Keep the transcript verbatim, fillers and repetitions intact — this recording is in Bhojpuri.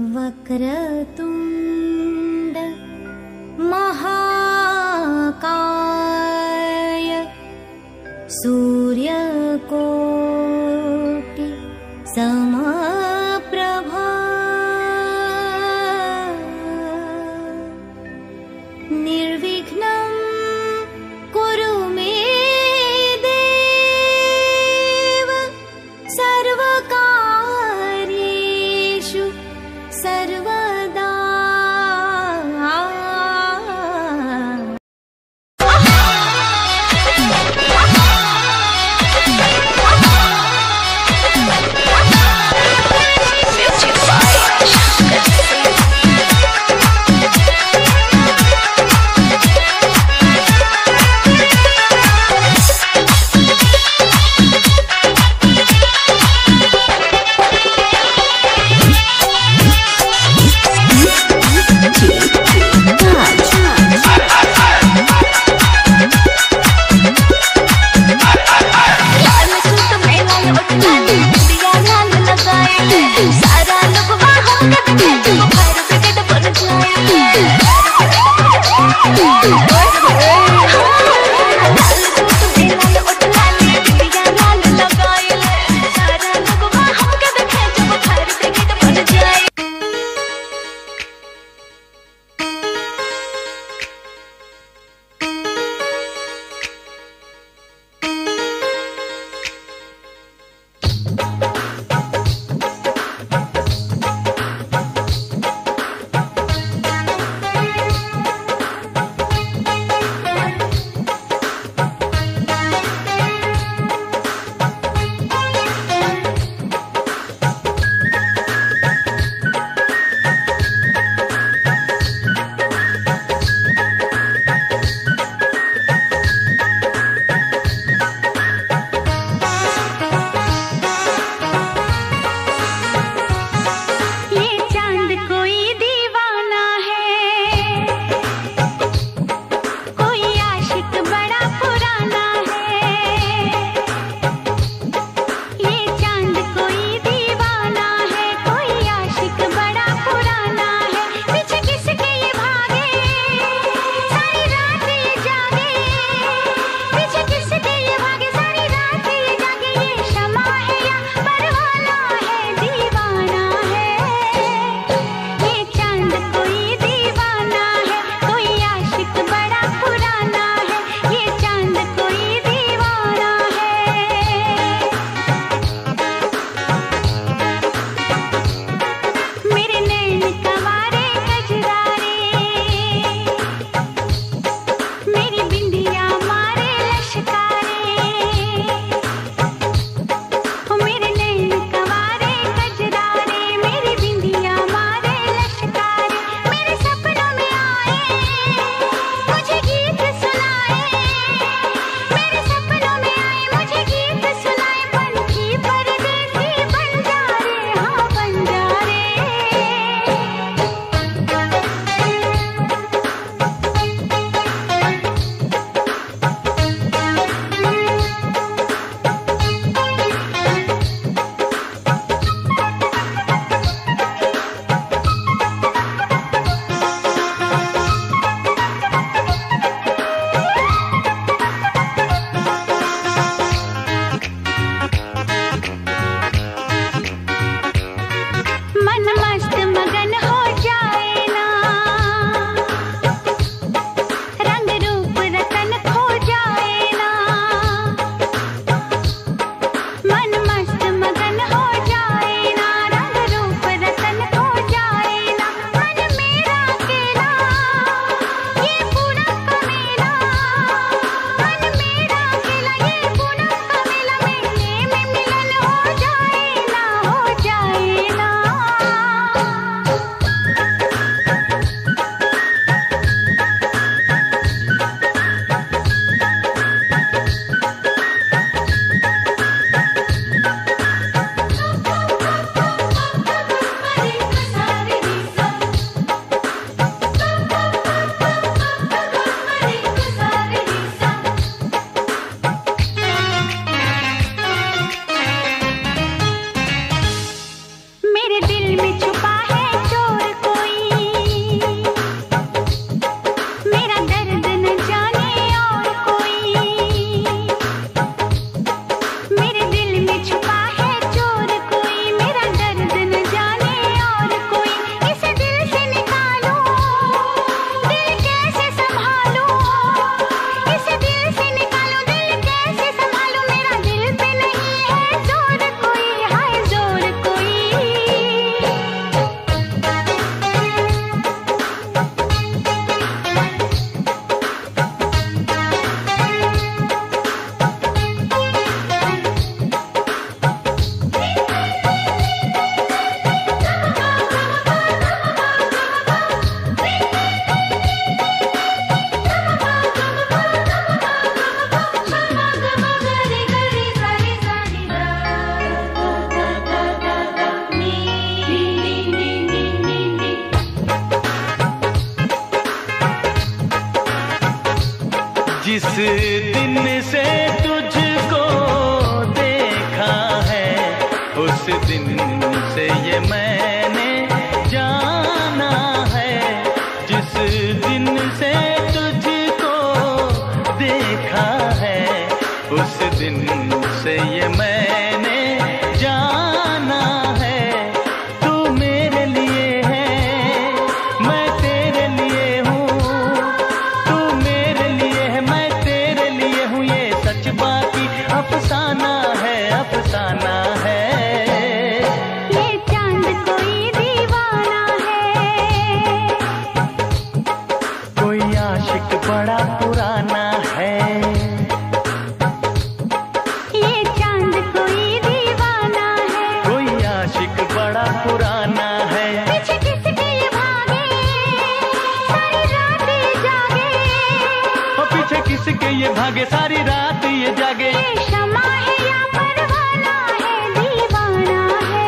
वक्रतुण्ड महाकाय सूर्यकोटि समप्रभा निर्विघ्नं कुरु मे देव सर्वकार्येषु सर्वदा। जिस दिन से तुझको देखा है उस दिन से ये मैंने जाना है। जिस दिन से तुझको देखा है उस दिन से ये मैंने जाना है। तू मेरे लिए है मैं तेरे लिए हूँ, तू मेरे लिए है मैं तेरे लिए हूँ। ये सच बाकी अफसाना है, अफसाना है। ये चांद कोई दीवाना है, कोई आशिक बड़ा पुराना है। ये चांद कोई दीवाना है, कोई आशिक बड़ा पुराना है। पीछे किसके ये भागे सारी रात ये जागे, और पीछे किसके ये भागे सारी रात ये जागे। ये शमा है या परवाना है, दीवाना है।